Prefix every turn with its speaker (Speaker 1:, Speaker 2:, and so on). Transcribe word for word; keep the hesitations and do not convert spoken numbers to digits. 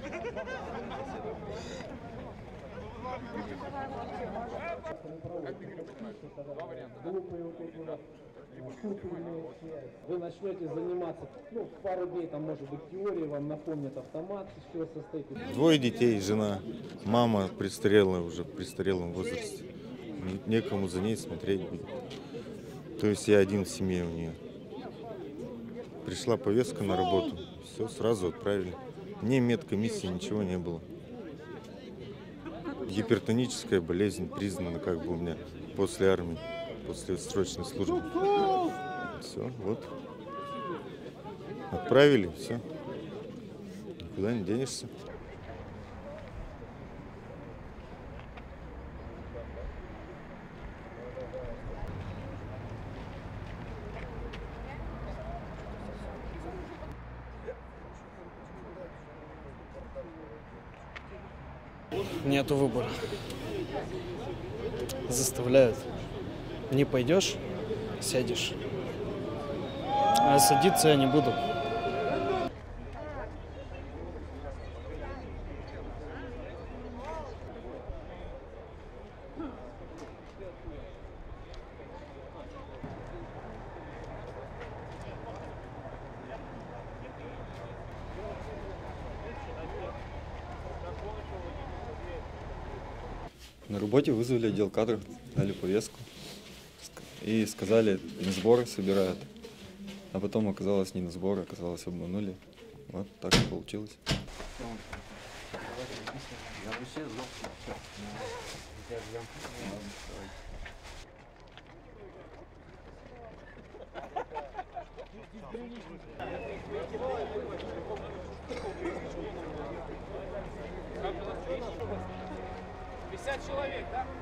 Speaker 1: Вы начнете заниматься, ну, пару дней, там, может быть, теории, вам напомнят автомат, из чего состоит.
Speaker 2: Двое детей, жена, мама престарелая уже, в престарелом возрасте. Некому за ней смотреть будет. То есть я один в семье у нее. Пришла повестка на работу, все, сразу отправили. Мне медкомиссии, ничего не было. Гипертоническая болезнь признана как бы у меня после армии, после срочной службы. Все, вот. Отправили, все. Никуда не денешься.
Speaker 3: Нету выбора. Заставляют. Не пойдешь, сядешь. А садиться я не буду.
Speaker 4: На работе вызвали отдел кадров, дали повестку и сказали, на сборы собирают. А потом оказалось не на сборы, оказалось обманули. Вот так и получилось.
Speaker 5: пятьдесят человек, да?